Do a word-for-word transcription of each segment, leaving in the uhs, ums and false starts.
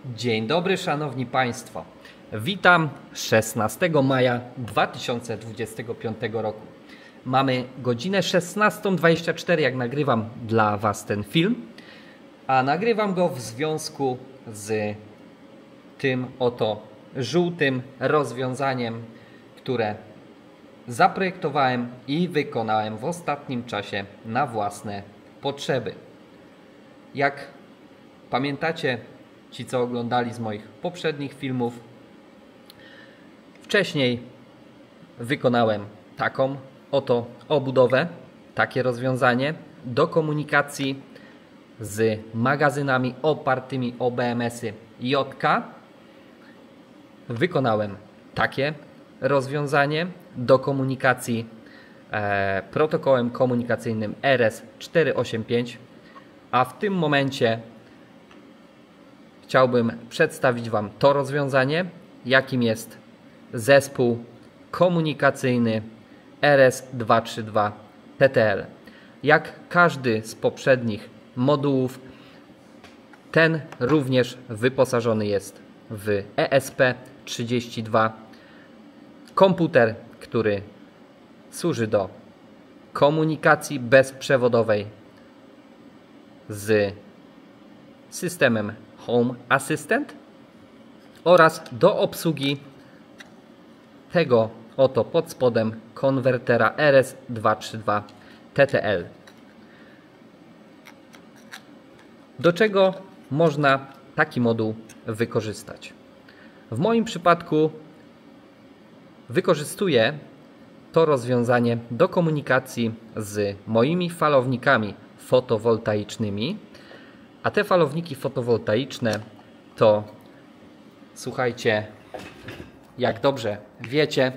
Dzień dobry, szanowni państwo. Witam szesnastego maja dwa tysiące dwudziestego piątego roku. Mamy godzinę szesnastą dwadzieścia cztery, jak nagrywam dla was ten film, a nagrywam go w związku z tym oto żółtym rozwiązaniem, które zaprojektowałem i wykonałem w ostatnim czasie na własne potrzeby. Jak pamiętacie, ci co oglądali z moich poprzednich filmów, wcześniej wykonałem taką oto obudowę, takie rozwiązanie do komunikacji z magazynami opartymi o B M S-y J K. Wykonałem takie rozwiązanie do komunikacji e, protokołem komunikacyjnym R S czterysta osiemdziesiąt pięć, a w tym momencie chciałbym przedstawić wam to rozwiązanie, jakim jest zespół komunikacyjny R S dwieście trzydzieści dwa T T L. Jak każdy z poprzednich modułów, ten również wyposażony jest w E S P trzydzieści dwa, komputer, który służy do komunikacji bezprzewodowej z systemem Home Assistant oraz do obsługi tego oto pod spodem konwertera R S dwieście trzydzieści dwa T T L. Do czego można taki moduł wykorzystać? W moim przypadku wykorzystuję to rozwiązanie do komunikacji z moimi falownikami fotowoltaicznymi, a te falowniki fotowoltaiczne to, słuchajcie, jak dobrze wiecie,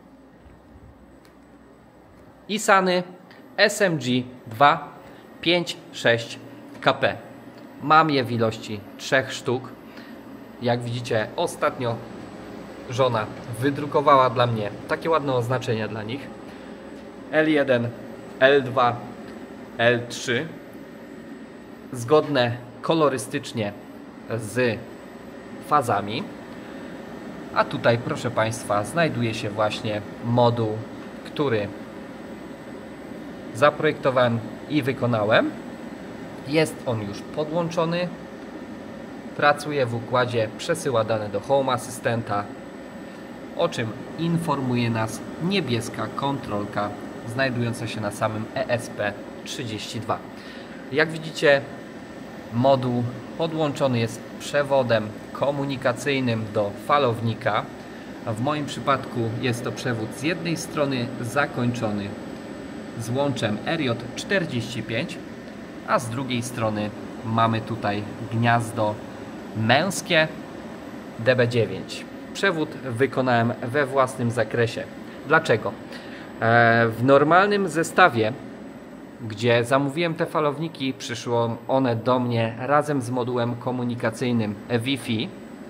Isany S M G dwieście pięćdziesiąt sześć K P. Mam je w ilości trzech sztuk. Jak widzicie, ostatnio żona wydrukowała dla mnie takie ładne oznaczenia dla nich. L jeden, L dwa, L trzy. Zgodne kolorystycznie z fazami. A tutaj, proszę państwa, znajduje się właśnie moduł, który zaprojektowałem i wykonałem. Jest on już podłączony. Pracuje w układzie, przesyła dane do Home Assistanta, o czym informuje nas niebieska kontrolka znajdująca się na samym E S P trzydzieści dwa. Jak widzicie, moduł podłączony jest przewodem komunikacyjnym do falownika. W moim przypadku jest to przewód z jednej strony zakończony złączem R J czterdzieści pięć, a z drugiej strony mamy tutaj gniazdo męskie D B dziewięć. Przewód wykonałem we własnym zakresie. Dlaczego? W normalnym zestawie, gdzie zamówiłem te falowniki, przyszło one do mnie razem z modułem komunikacyjnym Wi-Fi,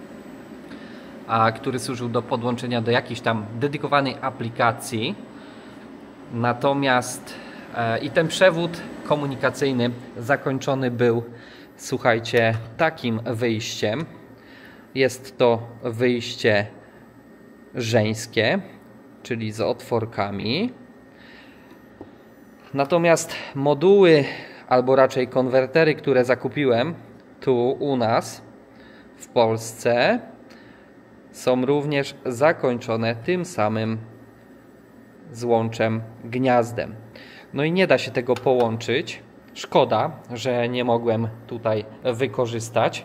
a który służył do podłączenia do jakiejś tam dedykowanej aplikacji. Natomiast e, i ten przewód komunikacyjny zakończony był, słuchajcie, takim wyjściem. Jest to wyjście żeńskie, czyli z otworkami. Natomiast moduły, albo raczej konwertery, które zakupiłem tu u nas w Polsce, są również zakończone tym samym złączem gniazdem. No i nie da się tego połączyć. Szkoda, że nie mogłem tutaj wykorzystać.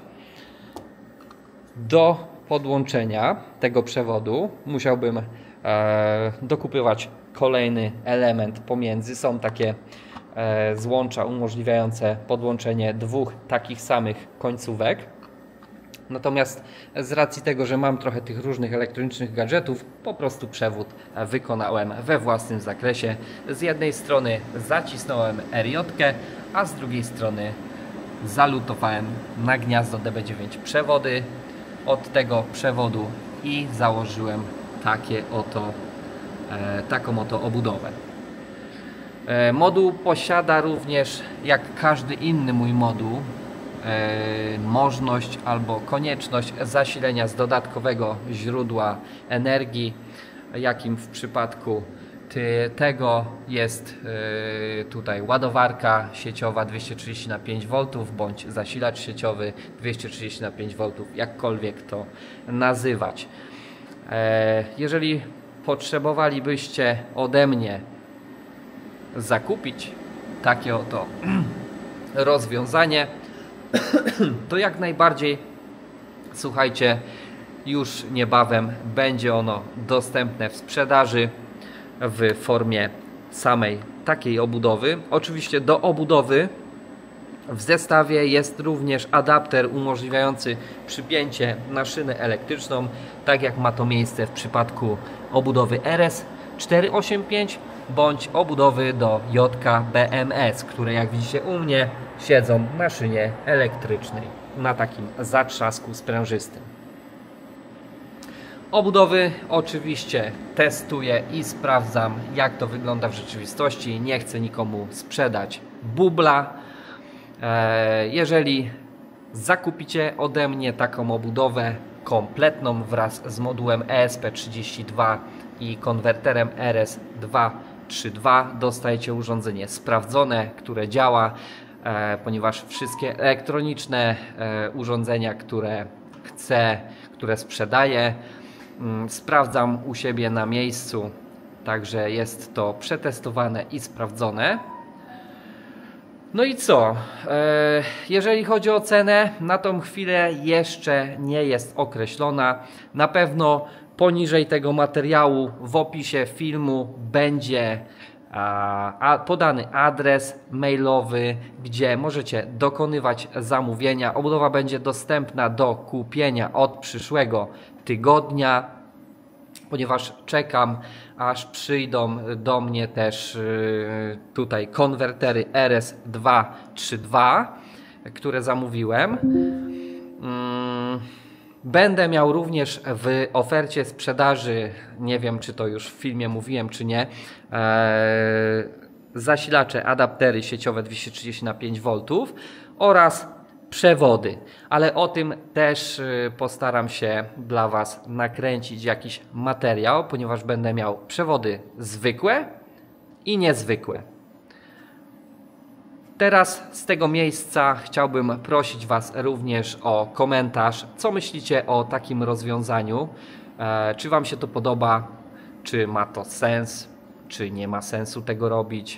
Do podłączenia tego przewodu musiałbym e, dokupywać kolejny element pomiędzy. Są takie e, złącza umożliwiające podłączenie dwóch takich samych końcówek. Natomiast z racji tego, że mam trochę tych różnych elektronicznych gadżetów, po prostu przewód wykonałem we własnym zakresie. Z jednej strony zacisnąłem R J, a z drugiej strony zalutowałem na gniazdo D B dziewięć przewody od tego przewodu i założyłem takie oto, e, taką oto obudowę. E, moduł posiada również, jak każdy inny mój moduł, e, możliwość albo konieczność zasilenia z dodatkowego źródła energii, jakim w przypadku ty, tego jest e, tutaj ładowarka sieciowa dwieście trzydzieści na pięć woltów bądź zasilacz sieciowy dwieście trzydzieści na pięć woltów, jakkolwiek to nazywać. E, jeżeli potrzebowalibyście ode mnie zakupić takie oto rozwiązanie, to jak najbardziej, słuchajcie, już niebawem będzie ono dostępne w sprzedaży w formie samej takiej obudowy. Oczywiście do obudowy w zestawie jest również adapter umożliwiający przypięcie na szynę elektryczną, tak jak ma to miejsce w przypadku obudowy R S czterysta osiemdziesiąt pięć bądź obudowy do J K B M S, które jak widzicie u mnie siedzą na szynie elektrycznej, na takim zatrzasku sprężystym. Obudowy oczywiście testuję i sprawdzam, jak to wygląda w rzeczywistości. Nie chcę nikomu sprzedać bubla. Jeżeli zakupicie ode mnie taką obudowę kompletną wraz z modułem E S P trzydzieści dwa i konwerterem R S dwieście trzydzieści dwa, dostajecie urządzenie sprawdzone, które działa, ponieważ wszystkie elektroniczne urządzenia, które chcę, które sprzedaję, sprawdzam u siebie na miejscu, także jest to przetestowane i sprawdzone. No i co? Jeżeli chodzi o cenę, na tą chwilę jeszcze nie jest określona. Na pewno poniżej tego materiału w opisie filmu będzie podany adres mailowy, gdzie możecie dokonywać zamówienia. Obudowa będzie dostępna do kupienia od przyszłego tygodnia, ponieważ czekam, aż przyjdą do mnie też tutaj konwertery R S dwieście trzydzieści dwa, które zamówiłem. Będę miał również w ofercie sprzedaży, nie wiem czy to już w filmie mówiłem czy nie, zasilacze, adaptery sieciowe dwieście trzydzieści na pięć woltów oraz przewody, ale o tym też postaram się dla Was nakręcić jakiś materiał, ponieważ będę miał przewody zwykłe i niezwykłe. Teraz z tego miejsca chciałbym prosić Was również o komentarz, co myślicie o takim rozwiązaniu, e, czy Wam się to podoba, czy ma to sens, czy nie ma sensu tego robić.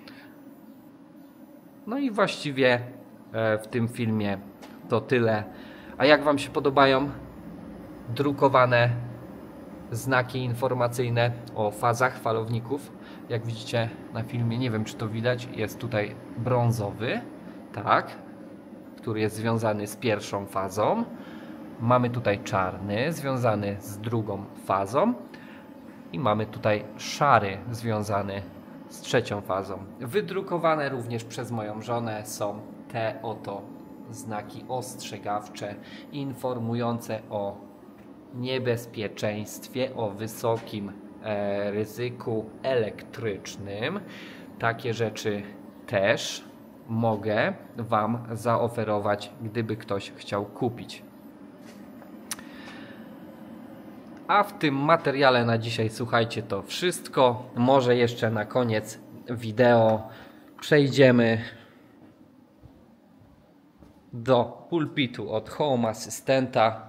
No i właściwie w tym filmie to tyle. A jak Wam się podobają drukowane znaki informacyjne o fazach falowników? Jak widzicie na filmie, nie wiem czy to widać, jest tutaj brązowy, tak, który jest związany z pierwszą fazą. Mamy tutaj czarny, związany z drugą fazą. I mamy tutaj szary, związany z trzecią fazą. Wydrukowane również przez moją żonę są te oto znaki ostrzegawcze informujące o niebezpieczeństwie, o wysokim e, ryzyku elektrycznym. Takie rzeczy też mogę Wam zaoferować, gdyby ktoś chciał kupić. A w tym materiale na dzisiaj, słuchajcie, to wszystko. Może jeszcze na koniec wideo przejdziemy do pulpitu od Home Assistanta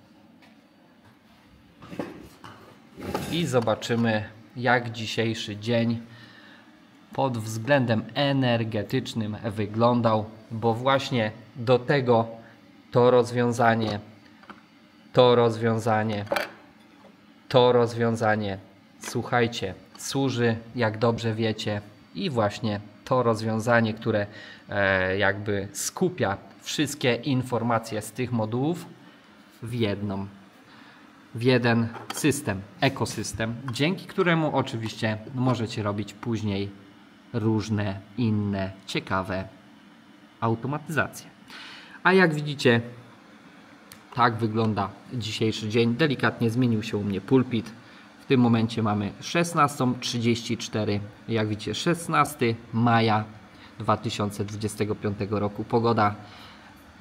i zobaczymy, jak dzisiejszy dzień pod względem energetycznym wyglądał, bo właśnie do tego to rozwiązanie, to rozwiązanie, to rozwiązanie, słuchajcie, służy, jak dobrze wiecie, i właśnie to rozwiązanie, które e, jakby skupia wszystkie informacje z tych modułów w jedną, w jeden system, ekosystem, dzięki któremu oczywiście możecie robić później różne inne ciekawe automatyzacje. A jak widzicie, tak wygląda dzisiejszy dzień. Delikatnie zmienił się u mnie pulpit. W tym momencie mamy szesnastą trzydzieści cztery. Jak widzicie, szesnastego maja dwa tysiące dwudziestego piątego roku. Pogoda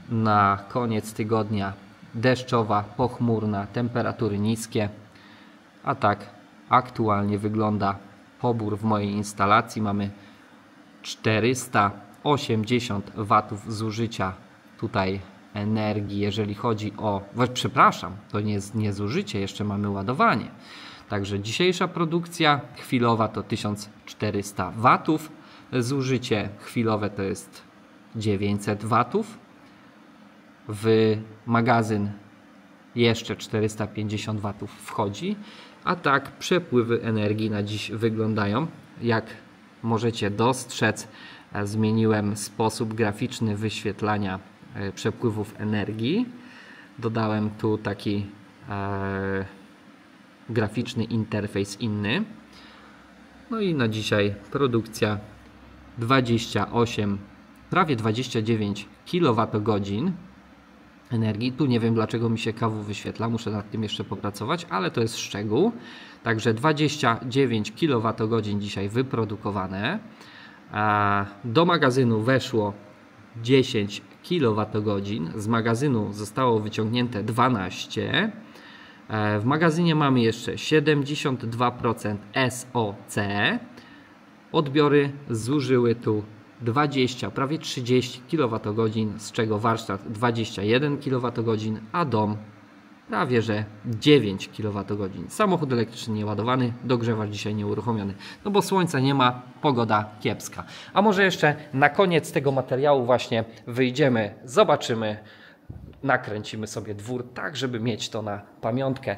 na koniec tygodnia deszczowa, pochmurna, temperatury niskie. A tak aktualnie wygląda pobór w mojej instalacji. Mamy czterysta osiemdziesiąt watów zużycia tutaj energii, jeżeli chodzi o... Przepraszam, to nie jest nie zużycie, jeszcze mamy ładowanie. Także dzisiejsza produkcja chwilowa to tysiąc czterysta watów. Zużycie chwilowe to jest dziewięćset watów. W magazyn jeszcze czterysta pięćdziesiąt watów wchodzi. A tak przepływy energii na dziś wyglądają. Jak możecie dostrzec, zmieniłem sposób graficzny wyświetlania przepływów energii. Dodałem tu taki e, graficzny interfejs inny. No i na dzisiaj produkcja dwadzieścia osiem, prawie dwadzieścia dziewięć kilowatogodzin energii. Tu nie wiem, dlaczego mi się K W wyświetla, muszę nad tym jeszcze popracować, ale to jest szczegół. Także dwadzieścia dziewięć kilowatogodzin dzisiaj wyprodukowane. Do magazynu weszło dziesięć kilowatogodzin, z magazynu zostało wyciągnięte dwanaście. W magazynie mamy jeszcze siedemdziesiąt dwa procent S O C. Odbiory zużyły tu dwadzieścia, prawie trzydzieści kilowatogodzin, z czego warsztat dwadzieścia jeden kilowatogodzin, a dom prawie że dziewięć kilowatogodzin. Samochód elektryczny nieładowany, dogrzewacz dzisiaj nieuruchomiony, no bo słońca nie ma, pogoda kiepska. A może jeszcze na koniec tego materiału właśnie wyjdziemy, zobaczymy, nakręcimy sobie dwór, tak żeby mieć to na pamiątkę,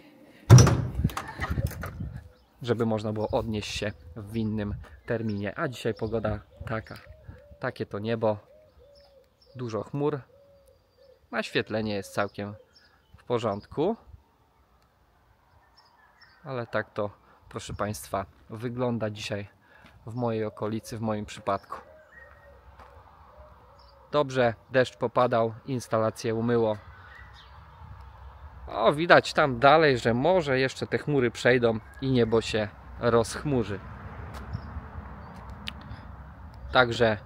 żeby można było odnieść się w innym terminie. A dzisiaj pogoda taka, takie to niebo, dużo chmur, naświetlenie jest całkiem w porządku, ale tak to, proszę Państwa, wygląda dzisiaj w mojej okolicy, w moim przypadku. Dobrze, deszcz popadał, instalację umyło. O, widać tam dalej, że może jeszcze te chmury przejdą i niebo się rozchmurzy. Także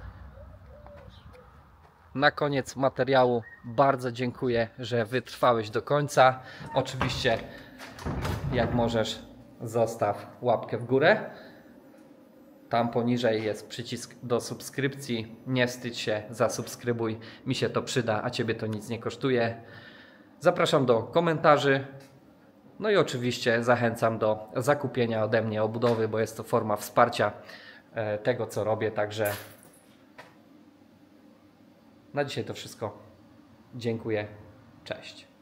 na koniec materiału bardzo dziękuję, że wytrwałeś do końca. Oczywiście, jak możesz, zostaw łapkę w górę. Tam poniżej jest przycisk do subskrypcji. Nie wstydź się, zasubskrybuj. Mi się to przyda, a Ciebie to nic nie kosztuje. Zapraszam do komentarzy. No i oczywiście zachęcam do zakupienia ode mnie obudowy, bo jest to forma wsparcia tego, co robię. Także na dzisiaj to wszystko. Dziękuję. Cześć.